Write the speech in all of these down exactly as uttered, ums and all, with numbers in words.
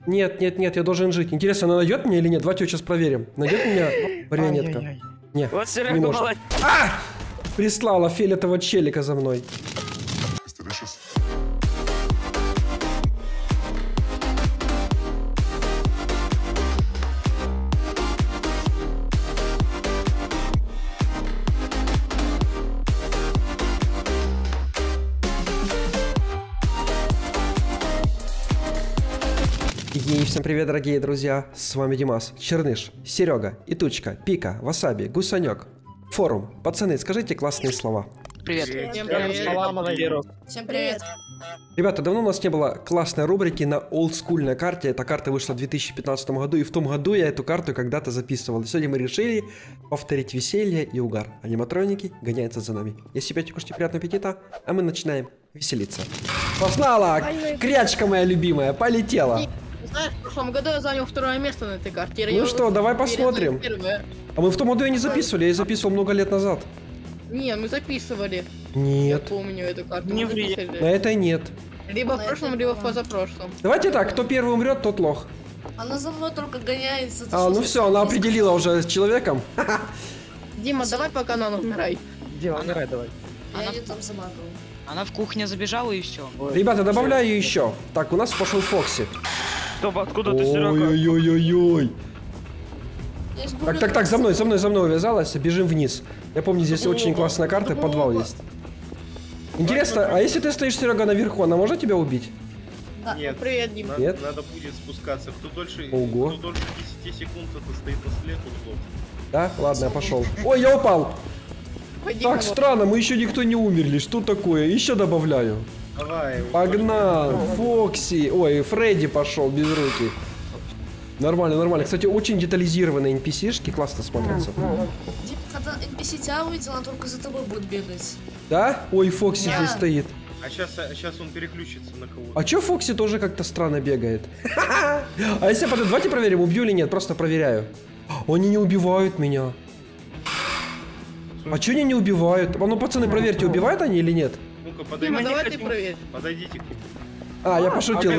Нет, нет, нет, я должен жить. Интересно, она найдет меня или нет? Давайте ее сейчас проверим. Найдет меня марионетка? Нет, вот не может. А! Прислала фиолетового челика за мной. И всем привет, дорогие друзья, с вами Димас, Черныш, Серега, Итучка, Пика, Васаби, Гусанек, Форум. Пацаны, скажите классные слова. Привет. Всем привет. Всем привет. Ребята, давно у нас не было классной рубрики на олдскульной карте. Эта карта вышла в две тысячи пятнадцатом году, и в том году я эту карту когда-то записывал. И сегодня мы решили повторить веселье и угар. Аниматроники гоняются за нами. Если пьете, кушайте, приятного аппетита, а мы начинаем веселиться. Пошла, крячка моя любимая, полетела. Знаешь, в прошлом году я занял второе место на этой карте. Ну что, давай посмотрим. А мы в том году и не записывали, я ее записывал много лет назад. Не, мы записывали. Нет. Я помню эту карту. Не ври. На этой нет. Либо в прошлом, либо в позапрошлом. Давайте так, кто первый умрет, тот лох. Она за мной только гоняется. А, ну все, она определила уже с человеком. Дима, давай пока она умирай. Дима, умирай давай. Я ее там замакал. Она в кухне забежала и все. Ребята, добавляю еще. Так, у нас пошел Фокси. Стоп, откуда ты, Серега? Ой-ой-ой-ой-ой. Так, так, так, за мной, за мной, за мной увязалась, бежим вниз. Я помню, здесь очень классная карта, подвал есть. Интересно, а если ты стоишь, Серега, наверху, она может тебя убить? Да. Нет. Привет, Дима. Нет? Надо будет спускаться. Кто дольше, Ого. кто дольше десяти секунд, это стоит на след, тот. Да? Ладно, я пошел. Ой, я упал. Пойди, Так, вот. странно, мы еще никто не умерли. Что такое? Еще добавляю. Давай. Погнал. Фокси. Ой, Фредди пошел без руки. Нормально, нормально. Кстати, очень детализированные эн пи си-шки классно смотрятся. Дима, когда эн пи си тебя увидит, она только за тобой будет бегать. Да? Ой, Фокси Да. здесь стоит. А сейчас, а сейчас он переключится на кого-то. А чё Фокси тоже как-то странно бегает? А если потом, давайте проверим, убью или нет, просто проверяю. Они не убивают меня. А чё они не убивают? А ну, пацаны, проверьте, убивают они или нет? Ну-ка, Дима, подойдите. давай ты проверь. Подойдите к нему. А, я пошутил.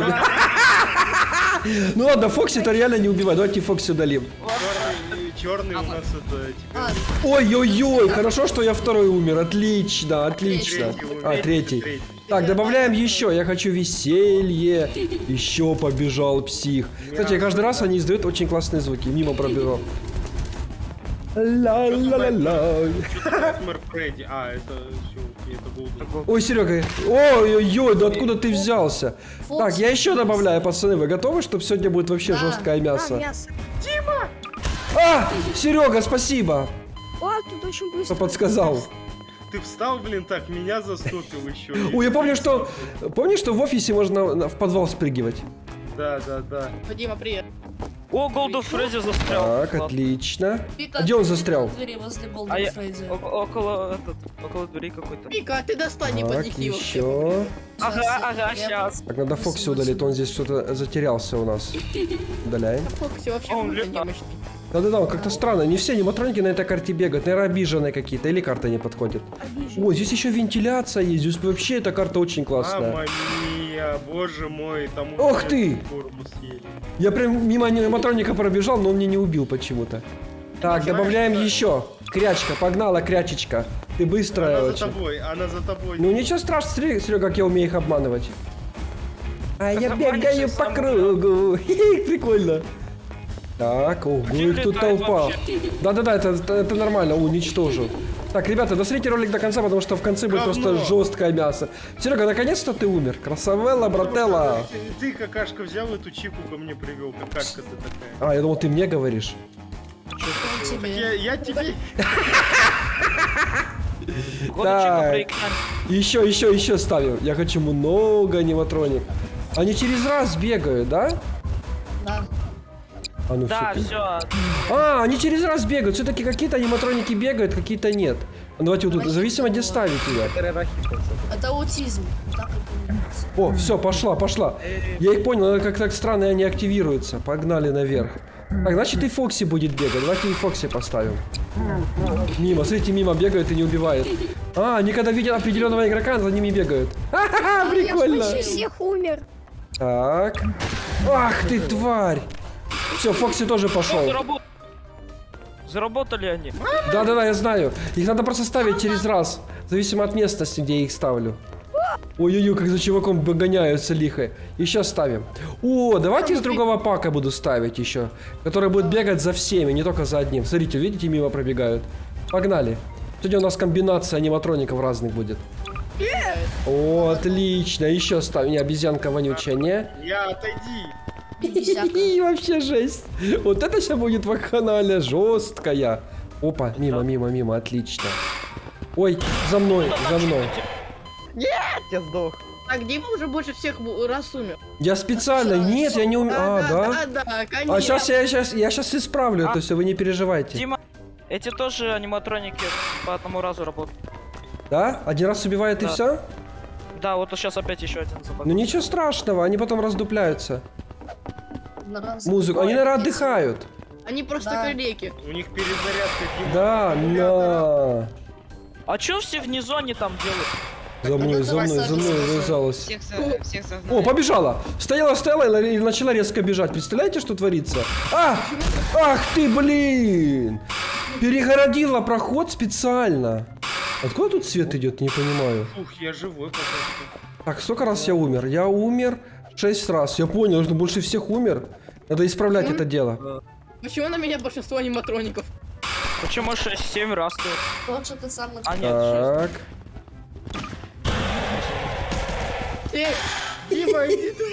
Ну ладно, Фокси-то реально не убивает. Давайте Фокси удалим. Черный у нас это теперь. А, Ой-ой-ой, хорошо, что я второй умер. Отлично, отлично. Третий умер. А, третий. Третий. Так, добавляем еще. Я хочу веселье. Еще побежал псих. Кстати, каждый раз они издают очень классные звуки. Мимо пробежал. Ла-ла-ла-ла. Найтмэр Фредди. А, это все, это Голден. Ой, Серега. Ой-ой-ой, да откуда ты взялся? Фокси. Так, я еще добавляю, пацаны. Вы готовы, чтобы сегодня будет вообще Да. жесткое мясо? мясо. А, Серега, спасибо, О, тут очень что быстро. подсказал. Ты встал, блин, так, меня заступил еще. Ой, я помню, что... Помнишь, что в офисе можно на- в подвал спрыгивать? Да, да, да. Дима, привет. О, Голден Фредди застрял. Так, отлично. Пика, А где он ты застрял? на двери возле А Голден я Фредди. о- около, этот, около дверей какой-то. Пика, ты достань, не Так, поднеси его. еще. Ага, Сейчас, ага, я- сейчас. Так, надо Фокси удалить, он здесь что-то затерялся у нас. Удаляем. Фокси вообще Он круто летал. немощный. Да-да-да, он как-то странно. Не все аниматроники на этой карте бегают. Наверное, обиженные какие-то. Или карта не подходит. Обижен. Ой, здесь еще вентиляция есть. Здесь вообще эта карта очень классная. Мама мия, боже мой, там Ох ты! форму съели. Я прям мимо аниматроника пробежал, но он меня не убил почему-то. Так, добавляем еще. Крячка, погнала, крячечка. Ты быстрая Она за очень. тобой, она за тобой. Ну ничего страшного, смотри, Серега, как я умею их обманывать. А я Обманешь бегаю их по сам. кругу. Хи-хи, прикольно. Так, ого, Где их тут летает толпа. вообще? Да-да-да, это, это, это нормально, уничтожил. Так, ребята, досмотрите ролик до конца, потому что в конце будет Говно. просто жесткое мясо. Серега, наконец-то ты умер. Красавелла, брателла. Ты, ты, какашка, взял эту чику ко мне привел. Какашка ты такая. А, я думал, ты мне говоришь. Он Так тебе. я, я тебе... Так. Проиграли. Еще, еще, еще ставим. Я хочу много аниматроник. Они через раз бегают, да? Да. А ну Да, всё. все. А, они через раз бегают. Все-таки какие-то аниматроники бегают, какие-то нет. А давайте вот тут, зависимо, где ставить ее. Это аутизм. Так и понимается. О, все, пошла, пошла. Я их понял, как так странно, они активируются. Погнали наверх. Так, значит и Фокси будет бегать. Давайте и Фокси поставим. Мимо, смотрите, мимо бегают и не убивают. А, они когда видят определенного игрока, за ними бегают. Ха-ха-ха, Я прикольно. почти всех умер. Так. Ах ты, тварь! Все, Фокси тоже пошел. Заработ- Заработали они. Да-да-да, я знаю. Их надо просто ставить через раз. Зависимо от местности, где я их ставлю. Ой-ой-ой, как за чуваком гоняются лихо. Еще ставим. О, давайте из другого пака буду ставить еще. Который будет бегать за всеми, не только за одним. Смотрите, видите, мимо пробегают. Погнали. Сегодня у нас комбинация аниматроников разных будет. О, отлично. Еще ставим. Не, обезьянка вонючая, не? Я, отойди. И вообще жесть. Вот это сейчас будет вакханалия жесткая. Опа, мимо, мимо, мимо, отлично. Ой, за мной, за мной. Я сдох. Так, Дима уже больше всех бу- раз умер. Я специально, нет, я не умею. А, да? Да, да, конечно. А сейчас я сейчас я сейчас исправлю это все, вы не переживайте. Дима, эти тоже аниматроники по одному разу работают. Да? Один раз убивает и Да. все? Да, вот сейчас опять еще один забаг. Ну ничего страшного, они потом раздупляются. Одноразовый. Музыку, они, наверное, отдыхают. Они просто Да. калеки. У них перезарядка, Дима. Да, на. А чё все в низоне там делают? За мной, за мной, за мной вязалась. Всех, за- всех загнали. О, побежала! Стояла, стояла и начала резко бежать. Представляете, что творится? А! Ах ты, блин! Перегородила проход специально. Откуда тут свет идет, не понимаю. Ух, я живой пока что. Так, сколько раз я умер? Я умер шесть раз. Я понял, что больше всех умер. Надо исправлять это дело. Почему на меня большинство аниматроников? Почему шесть-семь раз ты? Тот, что ты сам на- А нет, шесть. Так. Эй, Дима, иди ты.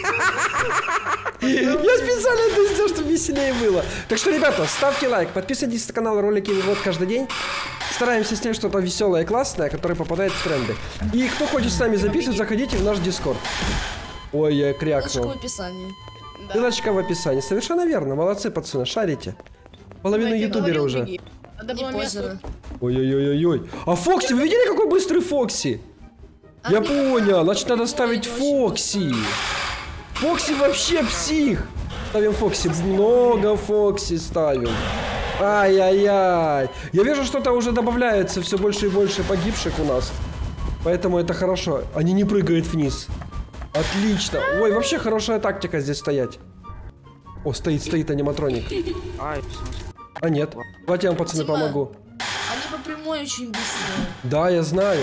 Я специально это сделал, чтобы веселее было. Так что, ребята, ставьте лайк, подписывайтесь на канал, ролики выход каждый день. Стараемся снять что-то веселое и классное, которое попадает в тренды. И кто хочет с нами записывать, заходите в наш дискорд. Ой, я Ссылочка в крякнул. описании. Да. Ссылочка в описании. Совершенно верно. Молодцы, пацаны, шарите. Половину Давайте, ютубера говорил, уже. беги. Надо Не было позеры. место. Ой-ой-ой-ой. А Фокси, вы видели, какой быстрый Фокси? Я Они- понял, значит надо Ой, ставить это очень Фокси. Фокси вообще псих. Ставим Фокси, много Фокси ставим. Ай-яй-яй. Я вижу, что-то уже добавляется все больше и больше погибших у нас. Поэтому это хорошо. Они не прыгают вниз. Отлично. Ой, вообще хорошая тактика здесь стоять. О, стоит, стоит аниматроник. Ай, в смысле? А нет. Давайте я вам, пацаны, Дима. помогу. Они по прямой очень быстрые. Да, я знаю.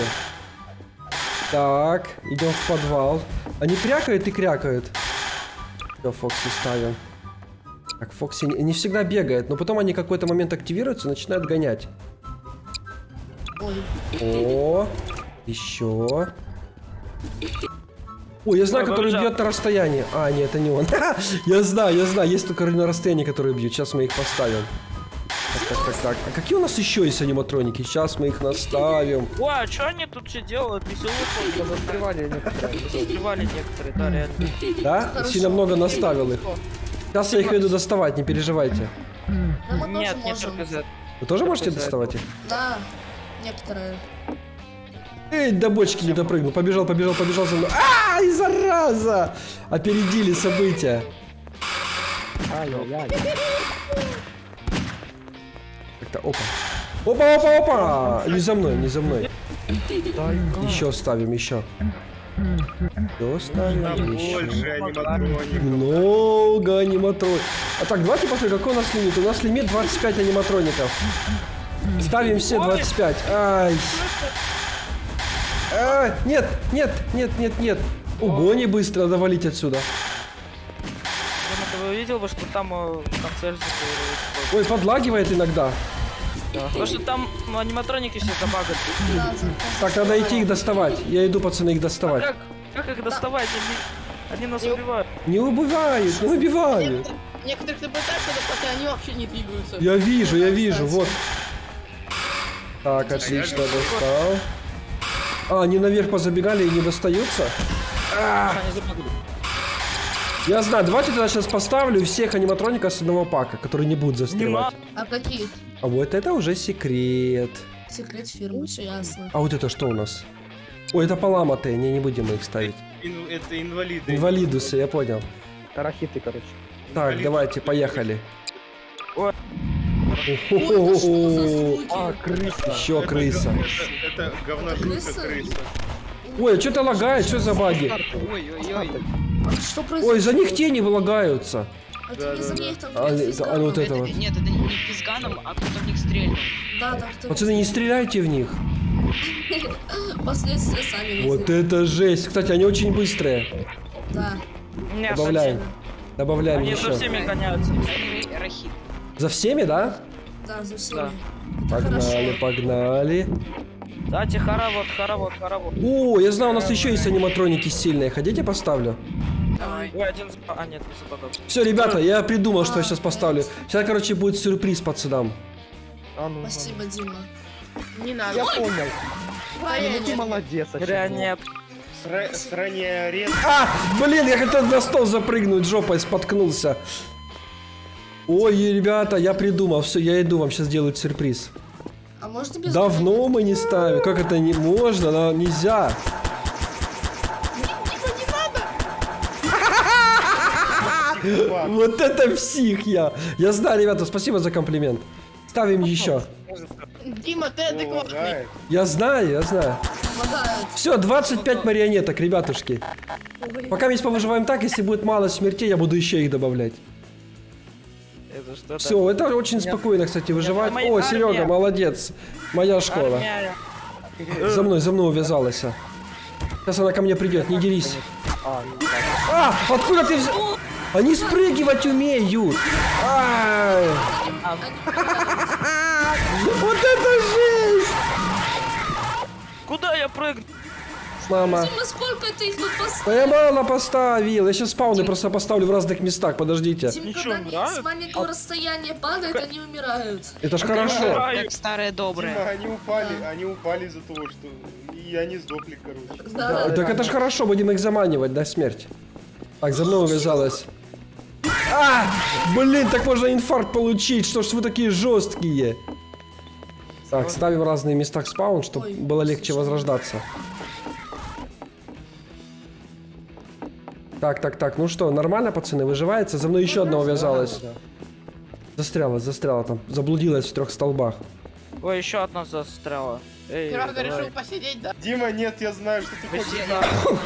Так, идем в подвал. Они крякают и крякают. Все, Фокси ставим. Так, Фокси не, не всегда бегает, но потом они какой-то момент активируются и начинают гонять. Ой. О, еще. Ой, я знаю, Ой, который побежал. бьет на расстоянии. А, нет, это не он. Я знаю, я знаю, есть только на расстоянии, которые бьют. Сейчас мы их поставим. Так, так, так, так. А какие у нас еще есть аниматроники? Сейчас мы их наставим. Ой, а что они тут все делают? Веселые застревали некоторые. Застревали некоторые, да, реально. Да? Хорошо. Сильно много наставил их. Сейчас я их иду доставать, не переживайте. Да мы Нет, тоже нет, можем. только за... Вы тоже можете за доставать их? Да, некоторые. Эй, до бочки не допрыгнул. Побежал, побежал, побежал за мной. Ай, зараза! Опередили события. Ай-яй-яй. Так-то, опа. Опа, опа, опа! Не за мной, не за мной. Еще ставим, еще. Еще ставим, Там еще. больше аниматроников. Много аниматроников. А так, давайте посмотрим, какой у нас лимит. У нас лимит двадцать пять аниматроников. Ставим все двадцать пять. Ай. А, нет, нет, нет, нет, нет. Ого, не быстро, надо валить отсюда. Дима, ты видел бы, что там э, концерт закрылся? Ой, подлагивает иногда. Потому что там ну, аниматроники все забагали. Да, за- Так, надо идти их доставать. Я иду, пацаны, их доставать. Как? Как их доставать? Они, они нас убивают. Не убивают, не убивают. Некоторых ты пытаешься достать, а они вообще не двигаются. Я вижу, я вижу, Кстати. вот. Так, отлично, достал. А, они наверх позабегали и не достаются? А, Они забагали. я знаю, давайте тогда сейчас поставлю всех аниматроников с одного пака, которые не будут застревать. А какие? А вот это уже секрет. Секрет фирмы, все ясно. А вот это что у нас? Ой, это поломатые, не, не будем мы их ставить. Ин- Это инвалиды. Инвалидусы, я понял. Тарахиты, короче. Так, Инвалиды. давайте, поехали. Ой. Ой, да что за звуки? А, крыса. Еще Это крыса. г- Это, это говножуйка Крыса? крыса. Ой, а что-то лагает, что за баги? Ой-ой-ой. Что происходит? Ой, за них тени вылагаются. Это не за них, там А, кто-то это- из а, ну вот ганов. это вот. Нет, это не физганом, а кто-то в них стрельнул. Да, там кто-то. Пацаны, не стреляйте в них. Последствия сами видели. Вот это жесть. Кстати, они очень быстрые. Да. Не, Добавляем. Добавляем Они еще. за всеми гоняются. Рахит. За всеми, да? Да, за всеми. Да. Это Погнали, хорошо. погнали. Дайте хоровод, хоровод, хоровод. О, я знаю, у нас еще есть аниматроники сильные. Хотите, поставлю? Давай. Ой, один за... А, нет, не западал. Все, ребята, я придумал, что я сейчас поставлю. Сейчас, короче, будет сюрприз пацанам. А ну, Спасибо, Дима. Не я надо. понял. Ай, Ну ты нет. молодец, а Зря чё? нет. Сра- Срание рез. А, блин, я хотел на стол запрыгнуть, жопой споткнулся. Ой, ребята, я придумал. Все, я иду, вам сейчас делают сюрприз. А можно без... Давно мы не ставим. Как это не можно? Но нельзя. Вот это псих я. Я знаю, ребята, спасибо за комплимент. Ставим еще. Дима, ты адекватный. Лагает. Я знаю, я знаю. Помогают. Все, двадцать пять марионеток, ребятушки. Пока мы здесь повыживаем так, если будет мало смертей, я буду еще их добавлять. Это что-то. Все, это очень спокойно, кстати, выживать. моя О, Серега, армия. молодец. Моя школа. Армия. За мной, за мной увязалась. Сейчас она ко мне придет, не дерись. А, ну так. А, откуда ты взял? Они спрыгивать умеют. Ай. Вот это жесть! Куда я прыгну? Мама. Дима, сколько ты их тут Да поставил? я мало поставил. Я сейчас спауны просто поставлю в разных местах. Подождите. Дим, Ничего, когда они умирают? с маленького расстояния падают, они умирают. Это ж хорошо. Как старые добрые. Дима, они упали, они упали из-за того, что... И они сдохли, короче. Да. Так это ж хорошо, будем их заманивать, да, смерть. Так, за мной увязалась. А! Блин, так можно инфаркт получить. Что ж вы такие жесткие? Так, ставим в разные места спаун, чтобы Ой, было легче слушай. возрождаться. Так, так, так, ну что, нормально, пацаны, выживается? За мной еще одна увязалась. Застряла, застряла там, заблудилась в трех столбах. Ой, еще одна застряла. Эй, Правда давай. решил посидеть, да? Дима, нет, я знаю, что ты хочешь. Спасибо.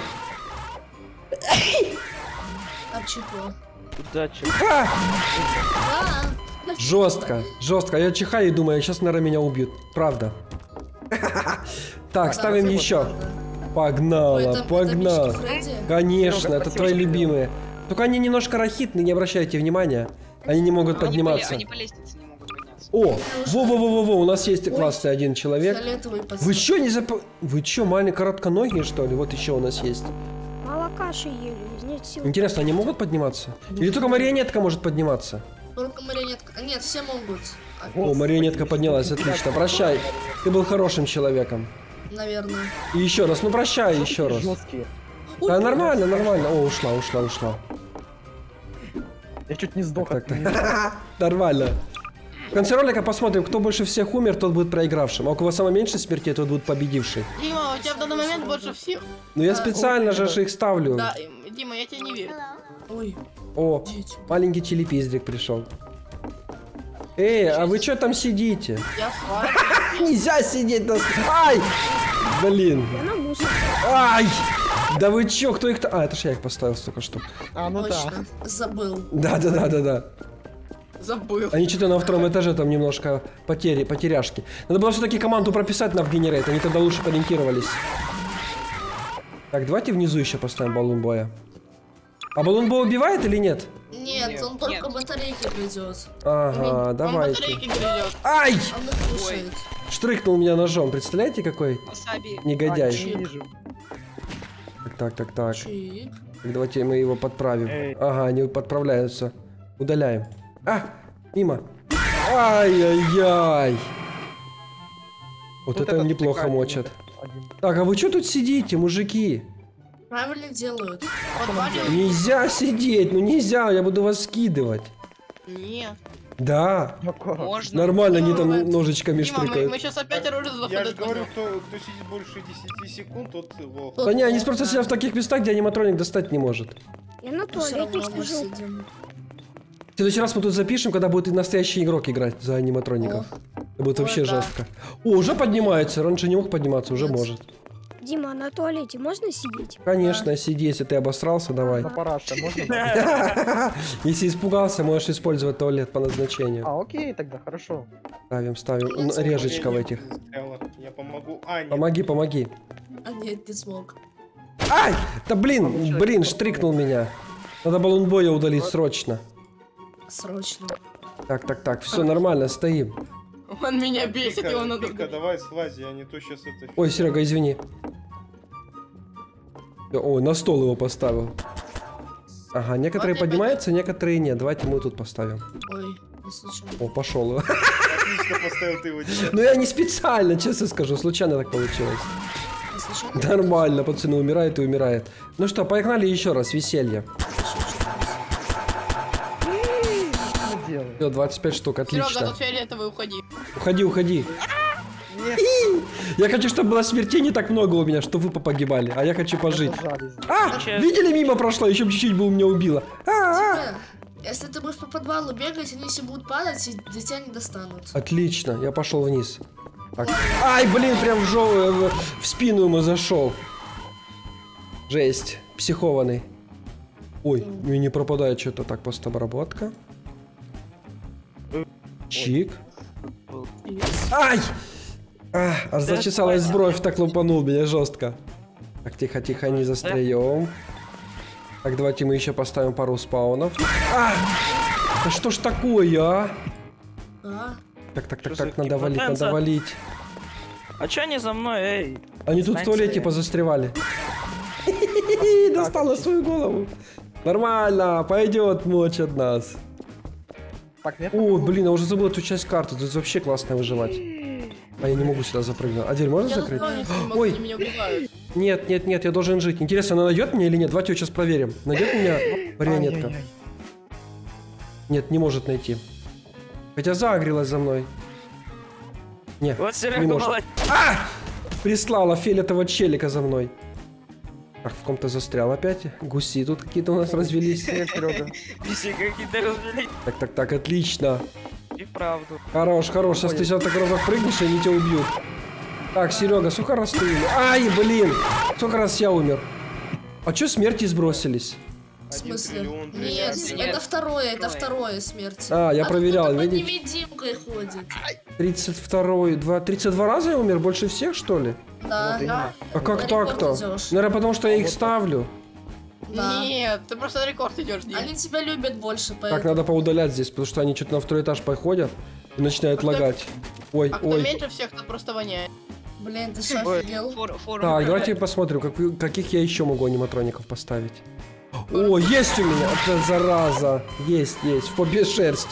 А чего? Удачи. А! Да. Жестко, жестко. Я чихаю и думаю, сейчас, наверное, меня убьют. Правда. Так, ставим еще. Ой, Погнала, это- это погнала. Мишка Фредди? Конечно, Серега, это спасибо, твои что любимые. Только они немножко рахитные, не обращайте внимания. Они не могут Они по ле- подниматься. Они по лестнице не могут подняться. О, во-во-во-во, у нас есть классный один человек. Фиолетовый пацан. Вы чё не зап... Вы чё, маленькие коротконогие, что ли? Вот еще у нас есть. Мало каши ели, нет сил. Интересно, они могут подниматься? Или только марионетка может подниматься? Только марионетка. А, нет, все могут. А, О, марионетка поднялась, отлично. Прощай. Ты был хорошим человеком. наверное. И еще раз, ну прощай еще раз. Жесткие. Да нормально, нормально. О, ушла, ушла, ушла. Я чуть не сдох Так, от так. Нормально. В конце ролика посмотрим, кто больше всех умер, тот будет проигравшим. А у кого самое меньше смертей, тот будет победивший. Дима, у тебя в данный момент больше всех. Ну я специально же их ставлю. Да, им- Дима, я тебе не верю. Ой, О, дети. маленький телепиздрик пришел. Эй, а вы что там сидите? Я с вами. Нельзя сидеть на... Ай! Блин. Я на мусор. Ай! Да вы чё, кто их-то... А, это ж я их поставил столько штук. А, ну да. Точно. Забыл. Да-да-да-да-да. Забыл. Они что-то на втором этаже там немножко потери, потеряшки. Надо было все-таки команду прописать на Генерейт, они тогда лучше ориентировались. Так, давайте внизу еще поставим баллонбоя. А баллонбой убивает или нет? Нет, он только Нет. батарейки грызет. Ага, Он давайте. батарейки грызет. Ай! Он их кушает. Штрыхнул меня ножом, представляете, какой Васаби. негодяй. А, не вижу. Так, так, так, так. Чик. Так, давайте мы его подправим. Эй. Ага, они подправляются. Удаляем. А, мимо. Ай-яй-яй. Вот Вот это этот неплохо прикольный мочат. один. Так, а вы что тут сидите, мужики? Правильно делают. Подвалил? Нельзя сидеть, ну нельзя, я буду вас скидывать. Нет. Да, Ну как? Можно. нормально они Ну, там это- ножичками Дима, мы, штрыкают. мы сейчас опять оружие Я же заходит. говорю, кто, кто сидит больше десяти секунд, тот лох. Да не, они просто сидят в таких местах, где аниматроник достать не может. Я на Все равно туалете мы сижу. сидим. В следующий раз мы тут запишем, когда будет и настоящий игрок играть за аниматроников. Это будет Ой, вообще да. жестко. О, уже поднимается, раньше не мог подниматься, уже Нет. может. Дима, а на туалете можно сидеть? Конечно, сиди, если ты обосрался, давай. На параше можно? Да? Если испугался, можешь использовать туалет по назначению. А, окей, тогда, хорошо. Ставим, ставим. Н- Режечка в этих. Застряла. Я помогу. А, нет. Помоги, помоги. А нет, не смог. Ай! Да блин, блин, штрикнул меня. Надо баллонбоя удалить срочно. Срочно. Так, так, так, все нормально, стоим. Он меня бесит, Вика, его надо... Вика, давай слази, а не то сейчас это... Ой, Серега, извини. Ой, на стол его поставил. Ага, некоторые Вот я поднимаются, некоторые нет. Давайте мы тут поставим. Ой, не случайно. О, пошел. Отлично поставил ты его, десятый. Ну я не специально, честно скажу, случайно так получилось. Не случайно? Нормально, пацаны, умирает и умирает. Ну что, погнали еще раз, веселье. Что делать? Все, двадцать пять штук, Серега, отлично. тут фиолетовый, уходи. Уходи, уходи. Я хочу, чтобы было смертей не так много у меня, чтобы вы попогибали, а я хочу пожить. Зажались. А, видели, мимо прошло, еще бы чуть-чуть бы у меня убило. А, а. Дима, если ты будешь по подвалу бегать, они все будут падать и до тебя не достанут. Отлично, я пошел вниз. Так. Ай, блин, прям в, жо- в, в спину ему зашел. Жесть, психованный. Ой, мне не пропадает что-то. Так, постобработка. Чик. Ай! А, аж зачесалась бровь, так лупанул меня жестко. Так, тихо-тихо, не застряем. Так, давайте мы еще поставим пару спаунов. А! Да что ж такое, а? А? Так, так, так, Что так, за надо валить, надо импотенция? валить. А чё они за мной, эй? Они тут в Станция. туалете позастревали. Достала свою голову. Нормально, пойдет мочь от нас. Так, нет? О, блин, я уже забыл эту часть карты. Тут вообще классно выживать. А я не могу сюда запрыгнуть. А дверь можно Я закрыть? тут не могу, Ой. они меня убивают. Нет, нет, нет, я должен жить. Интересно, она найдет меня или нет? Давайте ее сейчас проверим. Найдет меня марионетка? Ай-яй-яй. Нет, не может найти. Хотя заагрилась за мной. Не, Вот не Серега может. молодец. А! Прислала фиолетового челика за мной. Так, в ком-то застрял опять. Гуси тут какие-то у нас развелись. Привет, Серега. Виси какие-то развели. Так, так, так, отлично. И вправду. Хорош, хорош. Сейчас ты сейчас так разок прыгнешь, и они тебя убьют. Так, Серега, сколько раз ты умер? Ай, блин! Сколько раз я умер? А чё смерти сбросились? В Один смысле? триллион Нет, триллион. это второе, это Второе. второе смерть. А, я проверял, тут под видите? невидимкой ходит. тридцать второй, два, тридцать два раза я умер? Больше всех, что ли? Да, именно. А как На так-то? рекорд идёшь. Наверное, потому что я их ставлю. да. Нет, ты просто на рекорд идешь, Дим. Они тебя любят больше, Так, поэтому. надо поудалять здесь, потому что они что-то на второй этаж походят и начинают А кто- лагать. Ой, А кто ой. меньше всех, тот просто воняет. Блин, ты что, Ой. офигел? Фор, форум. Так, давайте посмотрим, как- каких я еще могу аниматроников поставить. О, есть у меня! Это зараза! Есть, есть. В попе шерсть.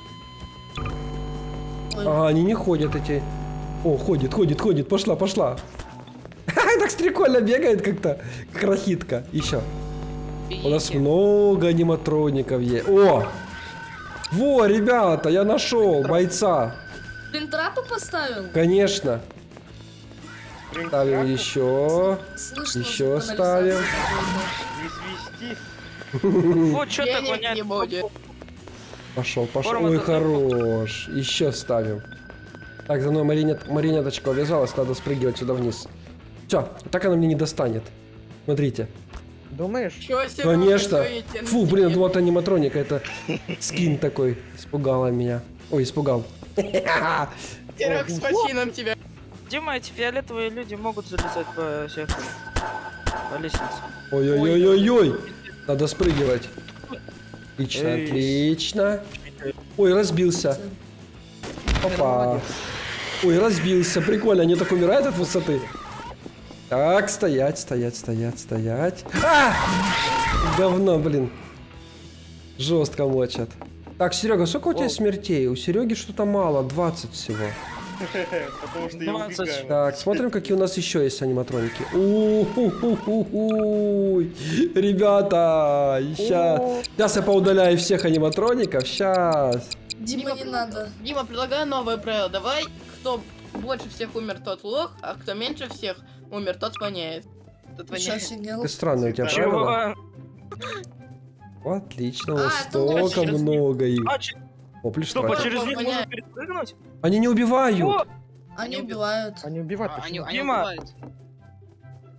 Ой. А, они не ходят эти. О, ходит, ходит, ходит. Пошла, пошла. Так прикольно бегает как-то. Как рахитка. Еще. У нас Бегите. много аниматроников есть. О! Во, ребята, я нашел бойца. Спринтрату поставил? Конечно. Спринг Ставим трак, еще. Слышно, Еще что ставим. канализация Не свисти. Вот чё так Денег воняет. не будет. Пошел, пошел. Форма Ой, тут хорош. Еще ставим. Так, за мной маринет, маринеточка увязалась, надо спрыгивать сюда вниз. Все, так она мне не достанет. Смотрите. Думаешь? Чё, Серега, Конечно. чё я тебе Фу, на блин, тебе? вот аниматроника, это скин такой. Испугала меня. Ой, испугал. Серег, с почином тебя. Дима, эти фиолетовые люди могут залезать по всех по лестнице. Ой-ой-ой-ой-ой. Надо спрыгивать. Отлично, Эй. отлично. Ой, разбился. Опа. Ой, разбился. Прикольно, они так умирают от высоты. Так, стоять, стоять, стоять, стоять. А! Говно, блин. Жестко мочат. Так, Серега, сколько у тебя О. смертей? У Сереги что-то мало, двадцать всего. Потому что я двадцать. убегаю. Так, смотрим, какие у нас еще есть аниматроники. У-ху-ху-ху-ху. Ребята, сейчас. Сейчас я поудаляю всех аниматроников. Сейчас. Дима, не надо. Дима, предлагаю новое правило. Давай, кто больше всех умер, тот лох, а кто меньше всех умер, тот воняет. Тот Ты что, воняет. офигел? Ты странно у тебя правила. Чего? Отлично, у А, вас это лучше столько через них. много их. А, ч- О, плюс что, тратят. через них Воняет. можно перепрыгнуть? Они не убивают. О, Они убивают. Они убивают. А, они, почему? они Дима. убивают.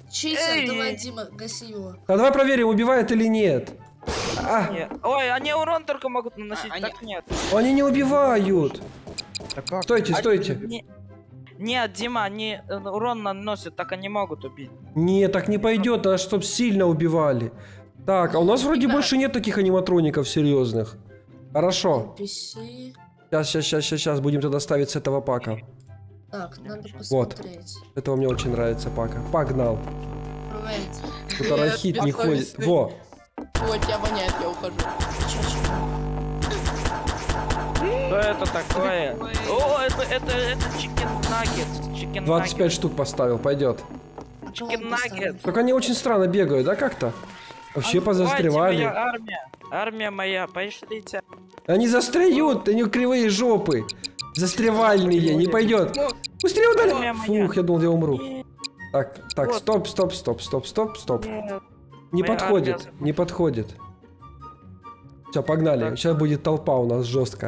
Читер, Эй! давай, Дима, гаси его. А давай проверим, убивает или нет. А, Не. Ой, они урон только могут наносить, А, так нет. они не убивают. Так как? Стойте, Они- стойте. не- Нет, Дима, они э, урон наносят, так они могут убить. Не, так не пойдет, надо, чтоб сильно убивали. Так, а у нас вроде больше нет таких аниматроников серьезных. Хорошо. пи си. Сейчас, сейчас, сейчас, сейчас, сейчас будем тогда ставить с этого пака. Так, надо Вот. посмотреть. Этого мне очень нравится пака. Погнал. Проверить. Тут арахит не ходит. бессовестный. Во. Вот тебя воняет, я ухожу. Что это такое? О, это, это, это чикен наггетс. Чикен двадцать пять штук поставил, пойдет. Чикен наггетс. Только они очень странно бегают, да, как-то? Вообще позастревали. Моя армия. Армия моя, пошлите. Они застряют, они кривые жопы. Застревальные, не пойдет. Быстрее Армия ударь. моя. Фух, я думал, я умру. Так, так, Вот. стоп, стоп, стоп, стоп, стоп, стоп. Нет. Не Моя подходит, армия. не подходит. Все, погнали. Так. Сейчас будет толпа у нас жесткая.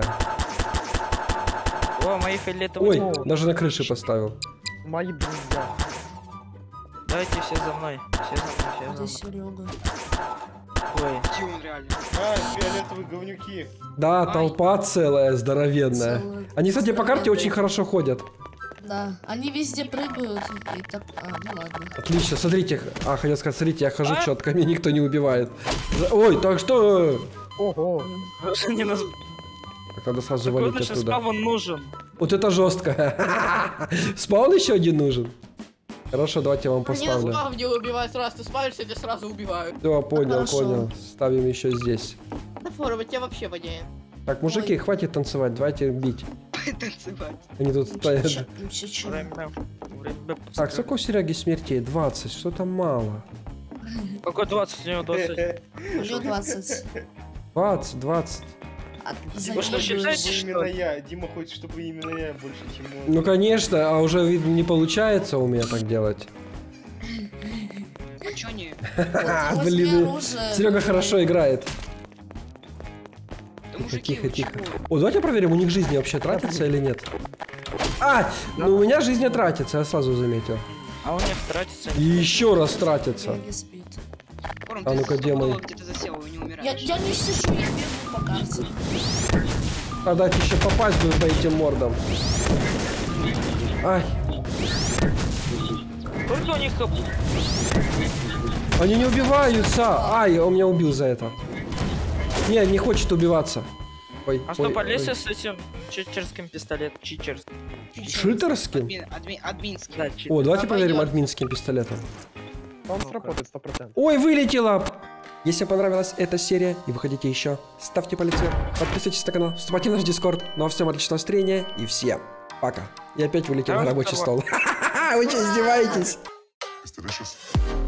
О, мои фиолетовые. Ой, даже на крыше поставил. Мои друзья. Давайте все за мной. Все за мной, Где все за мной. Серега? Ой. Где он реально? А, фиолетовые говнюки. Да, Ай. толпа целая, здоровенная. Целая. Они, кстати, по карте Здоровенная. очень хорошо ходят. Да, они везде прыгают и так... А, ну ладно. Отлично, смотрите. А, хотел сказать, смотрите, я хожу А? четко, меня никто не убивает. За- Ой, так что... Ого. Не нас... Так, надо сразу Какой валить наш оттуда. спавн нужен? Вот это жестко. Спаун еще один нужен. Хорошо, давайте я вам Они нас поставлю. спав не убивают сразу, ты спавишься, тебя сразу убивают. Все, понял, Хорошо. понял. Ставим еще здесь. На форуме тебя вообще воняет. Так, мужики, хватит танцевать, давайте бить. Танцевать. Они тут стоят. Чё-чё. Время. Время. Так, сколько у Сереги смертей? двадцать, что там мало. Какой двадцать? У него двадцать. Уже двадцать. двадцать, двадцать. А, Вы что, завидуешь. считаете, Чтобы что- именно я. Дима хочет, чтобы именно я больше, чем он. Ну, конечно, а уже, видно, не получается у меня так делать. А чё не? А, Вот, возьми блин, оружие. Серега хорошо играет. Да Тихо, мужики, тихо, вы тихо. чего? О, давайте проверим, у них жизни вообще тратятся или нет. А, ну у меня жизни тратятся, я сразу заметил. А у них тратится. И еще раз тратятся. Серега спит. Ворон, А ты ну-ка, где стопудово мой? где-то засел, и не Я, умираешь. я не сижу, я бегаю по карте. Тогда еще попасть бы по этим мордам. Ай, Сколько у них хп? они не убиваются. Ай, он меня убил за это. Не, не хочет убиваться. Ой, А ой, что, полезли ой. с этим читерским пистолетом? Читерским. Шитерским? Админ, админ, админский. Да, читер. О, давайте А проверим пойдёт. админским пистолетом. Он сработает сто процентов. Ой, вылетела! Если вам понравилась эта серия и вы хотите еще, ставьте палец вверх, подписывайтесь на канал, вступайте в наш дискорд. Ну а всем отличного настроения и всем пока. И опять вылетел А на вот рабочий здорово. стол. Вы что, издеваетесь? It's delicious.